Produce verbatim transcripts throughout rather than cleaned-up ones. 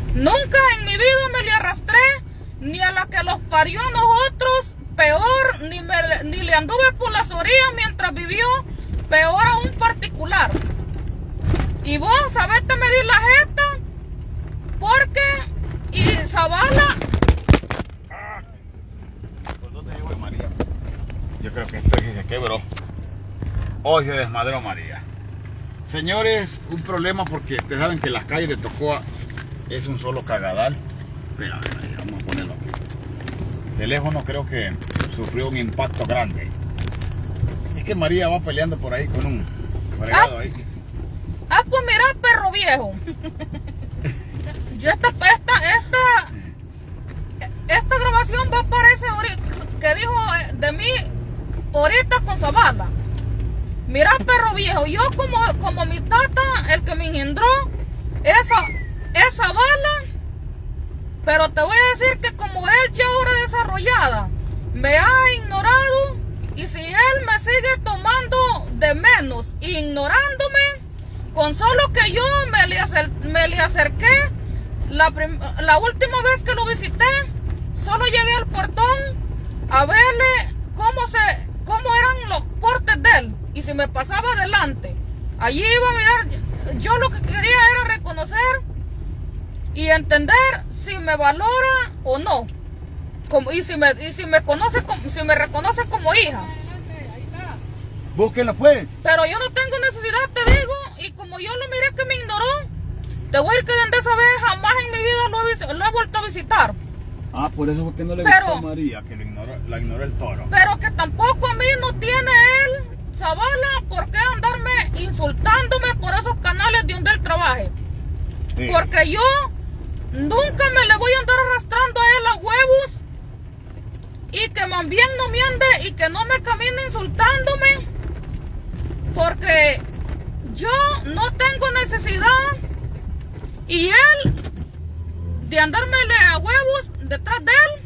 Nunca en mi vida me le arrastré, ni a la que los parió a nosotros, peor, ni, me, ni le anduve por las orillas mientras vivió, peor a un particular. Y vos, sabete medir la jeta, porque, y Zavala... Ah, pues no te digo de María. Yo creo que esto se quebró. Hoy se desmadró María. Señores, un problema porque ustedes saben que las calles de Tocoa es un solo cagadal. Mira, vamos a ponerlo aquí. El teléfono creo que sufrió un impacto grande. Es que María va peleando por ahí con un fregado ah, ahí. Ah, pues mira, perro viejo. Yo esta, esta, esta, esta grabación va a aparecer que dijo de mí ahorita con Zavala. Mira, perro viejo, yo como, como mi tata, el que me engendró, esa, esa bala, pero te voy a decir que como él ya ahora desarrollada, me ha ignorado, y si él me sigue tomando de menos, ignorándome, con solo que yo me le, acer, me le acerqué, la, la última vez que lo visité, solo llegué al portón a verle cómo, se, cómo eran los portes de él. Y si me pasaba adelante, allí iba a mirar. Yo lo que quería era reconocer y entender si me valora o no, como, y si me y si me conoce como, si me reconoce como hija. Búsquela pues. Pero yo no tengo necesidad, te digo, y como yo lo miré que me ignoró, te voy a ir que desde esa vez jamás en mi vida lo he, lo he vuelto a visitar. Ah, por eso fue que no le pero, gustó a María, que lo ignoró, la ignoró el toro. Pero que tampoco a mí no tiene él, Zavala, por qué andarme insultándome por esos canales de donde él trabaje. Sí. Porque yo nunca me le voy a andar arrastrando a él a huevos, y que más bien no me ande y que no me camine insultándome, porque yo no tengo necesidad y él de andármele a huevos detrás de él.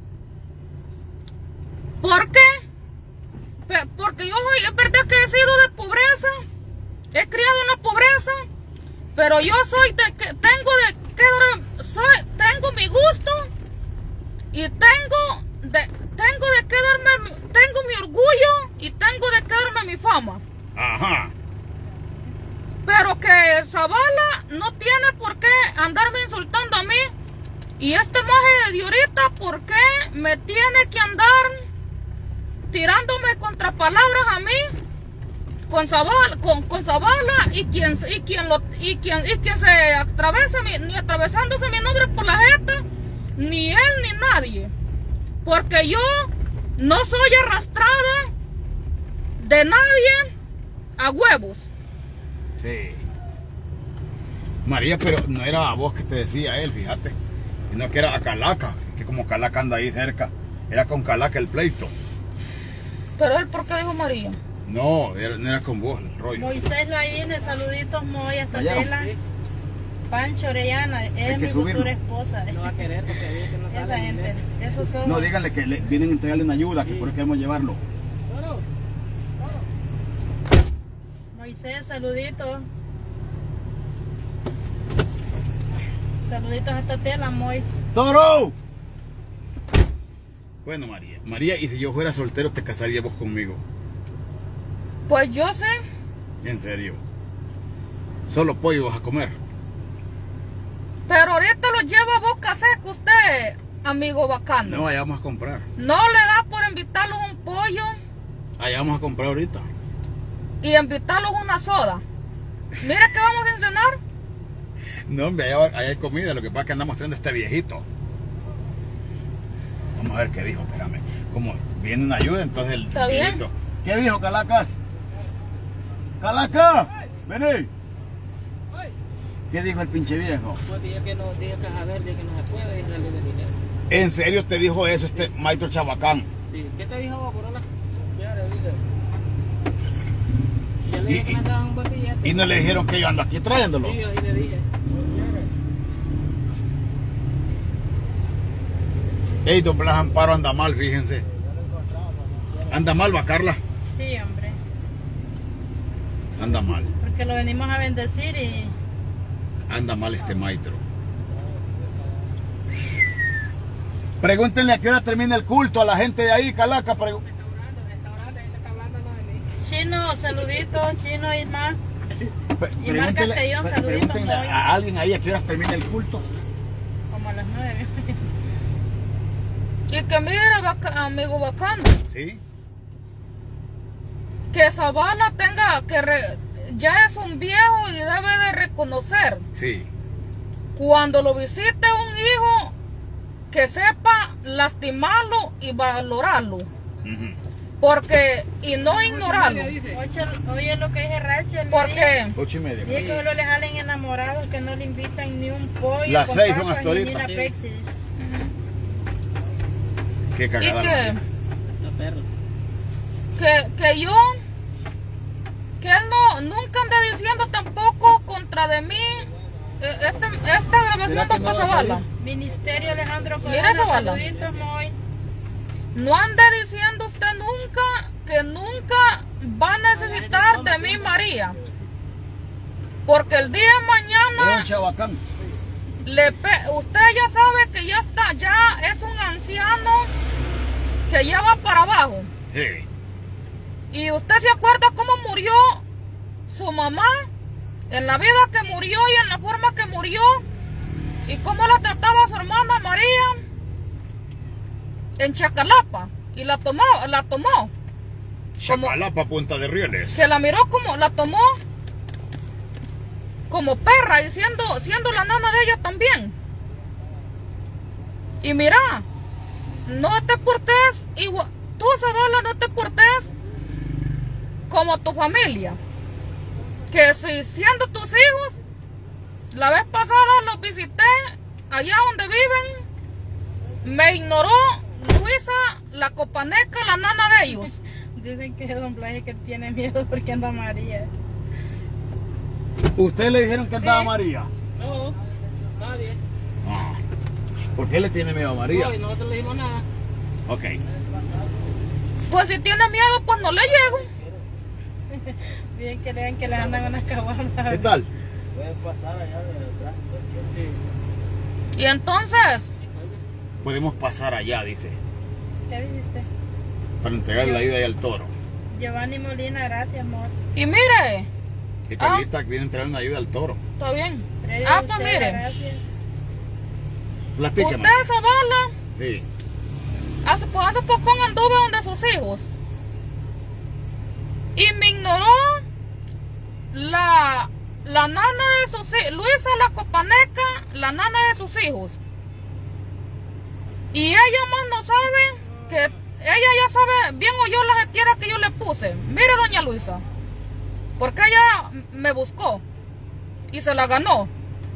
¿Por qué? Porque yo soy, es verdad que he sido de pobreza, he criado en la pobreza, pero yo soy de que tengo de que soy, tengo mi gusto y tengo de tengo de que darme, tengo mi orgullo y tengo de que darme mi fama. Ajá. Pero que Zavala no tiene por qué andarme insultando a mí, y este maje de ahorita, ¿por qué me tiene que andar tirándome contra palabras a mí con Zavala, con, con Zavala y quien y quien lo y quien y quien se atravese mi, ni atravesándose mi nombre por la jeta, ni él ni nadie, porque yo no soy arrastrada de nadie a huevos. Sí. María, pero no era a vos que te decía él, fíjate, sino que era a Calaca, que como Calaca anda ahí cerca, era con Calaca el pleito. Pero él, ¿por qué dijo María? No, era, no era con vos el rollo. Moisés Laínez, saluditos, Moy, hasta Allá. Tela. Sí. Pancho Orellana, es mi subirlo. futura esposa. No va a querer porque ve que no Esa sabe gente, inglés. esos son. No, díganle que le vienen a entregarle una ayuda, que Sí. por eso queremos llevarlo. Toro, Moisés, saluditos. Saluditos hasta Tela, Moy. ¡Toro! Bueno, María, María, y si yo fuera soltero, ¿te casarías vos conmigo? Pues yo sé. En serio. Solo pollo vas a comer. Pero ahorita lo lleva a boca seca usted, amigo bacano. No, allá vamos a comprar. No le da por invitarlos un pollo Allá vamos a comprar ahorita. y invitarlos una soda. Mira que vamos a cenar. No, hombre, allá, allá hay comida. Lo que pasa es que andamos mostrando este viejito. Vamos a ver qué dijo, espérame. Como viene una ayuda, entonces el ¿Está bien? viejito. ¿Qué dijo, Calacas? ¡Calaca! ¡Vení! ¿Qué dijo el pinche viejo? pues diga que no, diga que a ver, diga que no se puede y salir de dinero. ¿En serio te dijo eso este maestro Chabacán? Sí. ¿Qué te dijo vos, Corolla? Ya le dije. Ya le Y- dije que y- me daban un buen billete. Y no le dijeron que yo ando aquí trayéndolo. Sí, yo sí le dije. Ey, don Blas Amparo anda mal, fíjense. Anda mal, va Carla. Sí, hombre. Anda mal. Porque lo venimos a bendecir y Anda mal este maestro. Pregúntenle a qué hora termina el culto a la gente de ahí, Calaca. Pregu- Chino, saluditos, Chino y más. Pe- Y Mar pregúntenle- Castellón, pre- saluditos, pregúntenle Moy. a alguien ahí a qué hora termina el culto. Como a las nueve. Y que mire, baca- amigo bacano, ¿Sí? que Zavala tenga, que re- ya es un viejo y debe de reconocer, Sí. cuando lo visite un hijo, que sepa lastimarlo y valorarlo. Ujú. Porque, y no ignorarlo. Oye, oye lo que dice Rachel. Porque, Ocho y media. Dice que solo le jalen enamorados, que no le invitan ni un pollo. Las con seis son papas, hasta ni ahorita. la Pepsi. Qué y cagada. que, María. Los perros. que, que yo, que él no, nunca ande diciendo tampoco contra de mí, eh, este, esta grabación va para Zavala. Ministerio Alejandro Mira Corona, esa bala. saluditos, Moy. No ande diciendo usted nunca que nunca va a necesitar de mí, María. Porque el día de Era un mañana, chabacán. le pe- usted ya sabe que ya está, ya es un anciano que ya va para abajo. Sí. Y usted se acuerda cómo murió su mamá, en la vida que murió y en la forma que murió, y cómo la trataba su hermana María en Chacalapa, y la tomó, la tomó, Como- Chacalapa, Punta de Rieles. que la miró como, la tomó como perra y siendo, siendo la nana de ella también. Y mira, no te portes igual, tú Zavala, no te portes como tu familia. Que si siendo tus hijos, la vez pasada los visité allá donde viven, me ignoró Luisa, la copaneca, la nana de ellos. Dicen que es Don Blas que tiene miedo porque anda María. ¿Ustedes le dijeron que andaba Sí. María? No, nadie. Ah. ¿Por qué le tiene miedo a María? No, y nosotros le dijimos nada. Ok. Pues si tiene miedo, pues no le llego. Bien que le vean que les andan unas caguamas. ¿Qué tal? Sí. Y entonces, Podemos pasar allá, dice, ¿Qué dijiste? para entregar la ayuda ahí al toro. Giovanni Molina, gracias, amor. y mire, Que Ah. Carlita viene a entregar una ayuda al toro. está bien. Freddy Ah, pues Uceda, mire, gracias. Platícame. usted Zavala, Sí. hace, pues hace poco anduve donde sus hijos. Y me ignoró la, la nana de sus hijos, Luisa la copaneca, la nana de sus hijos. Y ella más no sabe que ella ya sabe bien oyó la gestiera que yo le puse. Mire, doña Luisa, porque ella me buscó y se la ganó.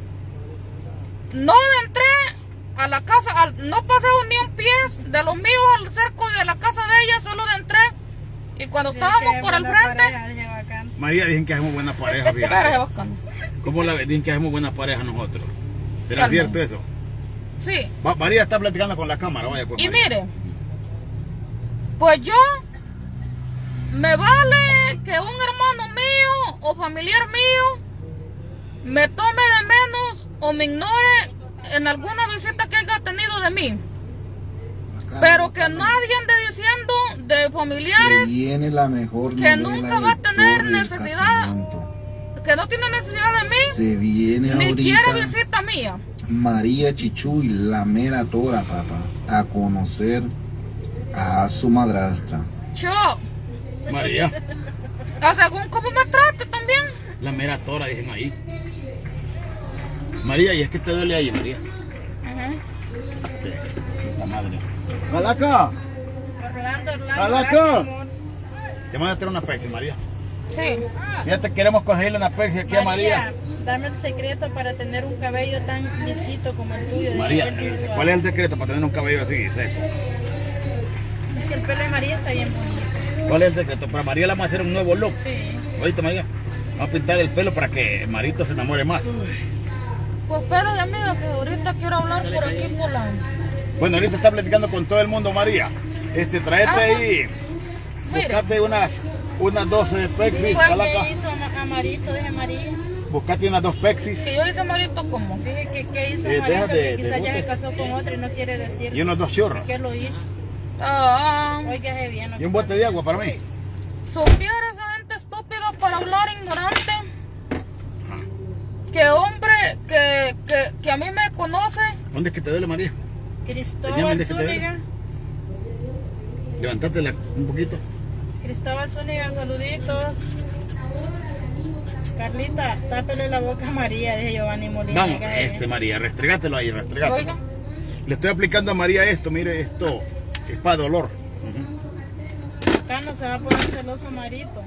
No entré a la casa, al- no pasé ni un pie de los míos al cerco de la casa de ella, solo entré. Y cuando Dicen estábamos que por el buena frente, pareja, dije, bacán. María, dicen que hacemos buena pareja, espérate, fíjate. bacano. ¿Cómo la dicen que hacemos buena pareja nosotros? ¿Será Calma. cierto eso? Sí, Va- María está platicando con la cámara, vaya pues. y María. mire, pues yo, me vale que un hermano mío o familiar mío me tome de menos o me ignore en alguna visita que haya tenido de mí. Pero que nadie ande diciendo de Se familiares viene la mejor que novela nunca va a de tener todo el necesidad, casamiento. que no tiene necesidad de mí, Se viene ni quiere ahorita visita mía. María Chichuy, la mera tora, papá, a conocer a su madrastra. Yo, María, a según cómo me trate también. la mera tora, dicen ahí. María, ¿y es que te duele ahí, María? Ujú. Este, puta madre. ¡Calaca! Orlando, Orlando, ¡Calaca! gracias, amor. Te van a traer una Pepsi, María. Sí. Fíjate, queremos conseguirle una Pepsi aquí a María. Dame el secreto para tener un cabello tan lisito como el tuyo. de María, piel visual. ¿cuál es el secreto para tener un cabello así, seco? Es que el pelo de María está bien bonito. ¿Cuál es el secreto? Para María le vamos a hacer un nuevo look. Sí. Oíste, María, vamos a pintar el pelo para que Marito se enamore más. Pues espero de amiga que ahorita quiero hablar por aquí por la... Bueno, ahorita está platicando con todo el mundo, María. Este, traete Ajá. ahí, Mire. buscate unas, unas doce de Pepsi, Fue Calaca. que hizo a Ma- a Marito, dije María. Buscate unas dos pexis Que yo hice Marito como. Dije que qué hizo Eh, Marito, deja que de- quizás de ya se bote. casó con otro y no quiere decir y unos dos churros. qué lo hizo. Ah, Óigase bien. Y un bote de agua para mí. supiera esa gente estúpida para hablar ignorante. Que hombre que, que, que a mí me conoce. ¿Dónde es que te duele, María? Señame Cristóbal de que te Zúñiga. Levantátela un poquito. Cristóbal Zúñiga, saluditos. Carlita, tápele la boca a María, dije Giovanni Molina. Vamos, óigase este bien. María, restregátelo ahí, restregátelo. Oiga, Le estoy aplicando a María esto, mire, esto es para dolor. Ujú. Acá no se va a poner celoso Marito.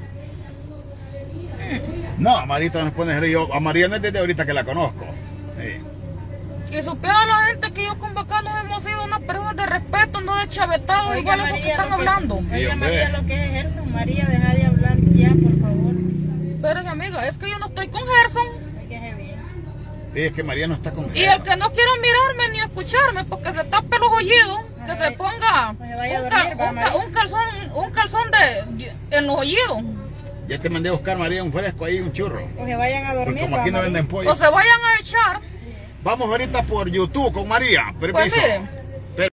No, a Marita nos pone yo. A María no es desde ahorita que la conozco. Sí. y supiera la gente que yo con Bacanos hemos sido unas personas de respeto, no de chavetados, Oiga, igual esos que María, están lo que- hablando. Sí, Oiga hombre. María, lo que es Gerson. María, deja de hablar ya, por favor. Pero amiga, es que yo no estoy con Gerson. Óigase bien. Sí, es que María no está con Y el que no quiera mirarme ni escucharme porque se tape los oídos, que se ponga Pues se vaya a un, dormir, cal- va, un ca- María. un calzón, un calzón de, en los oídos. Ya te mandé a buscar, María, un fresco ahí, un churro. O se vayan a Porque dormir. como va, aquí no María. venden pollo. O se vayan a echar. Vamos ahorita por YouTube con María. Pues Permiso. mire,